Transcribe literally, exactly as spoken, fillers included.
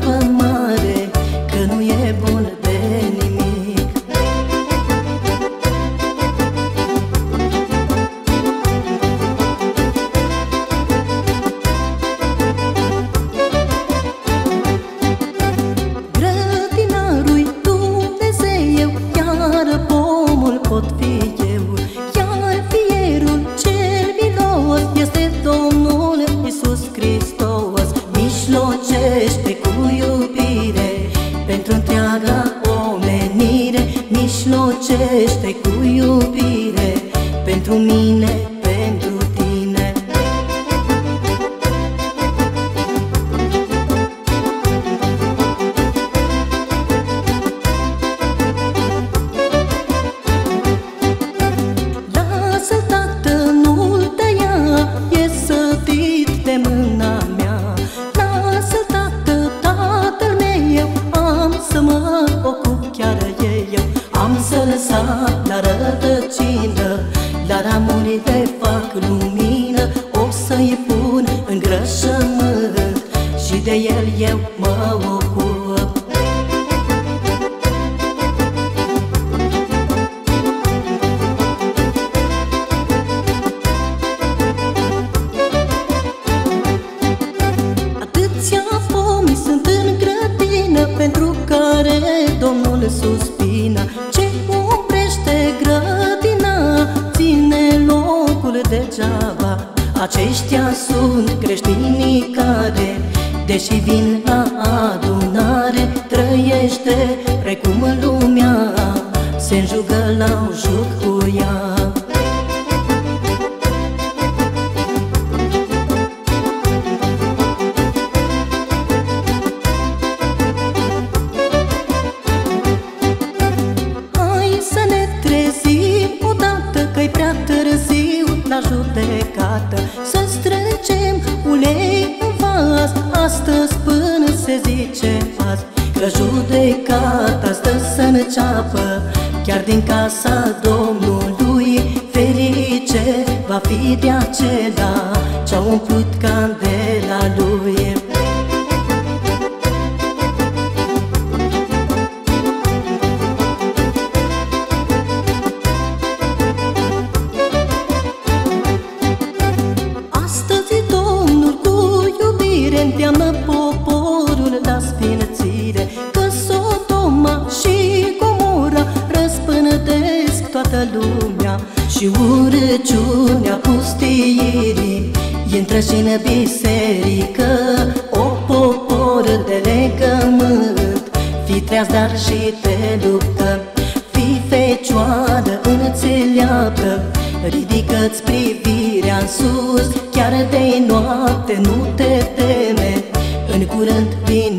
apă mare, că nu e bun de nimic. Grădinarul-i Dumnezeu, iar pomul pot fi eu, iar fierul cel milos este Domnul Iisus Hristos. Mijlocește cu iubire pentru întreaga omenire, mijlocește cu iubire pentru mine, pentru tine. Lasă-l, Tată, nu-l tăia, e sădit de mâna mea. Lasă-l, Tată, Tatăl meu, am să mă ocup chiar eu. Am să lăsa la rădăcină, la ramurile fac lumină. O să-i pun îngrășământ și de el eu mă ocup. Atâția pomi sunt în grădină pentru care Domnul suspină. Ce umbrește grădina ține locul degeaba. Aceștia sunt creștinii care, deși vin la adunare, trăiește precum în lumea, se înjugă la un joc cu ea. Hai să ne trezim odată, că-i prea târziu la judecată. Să strângem ulei în vas, astăzi până se zice azi, că judecata stă să înceapă chiar din casa Domnului. Ferice va fi de acela ce-a umplut candela lui. Îndeamnă poporul la sfinățire, că Sodoma și Gomora răspândesc toată lumea și urăciunea pustiirii intră și în biserică. O popor de legământ, fii treaz, dar și te luptă. Fii fecioară înțeleaptă, ridică-ți privirea în sus, chiar de noapte nu te teme, în curând vine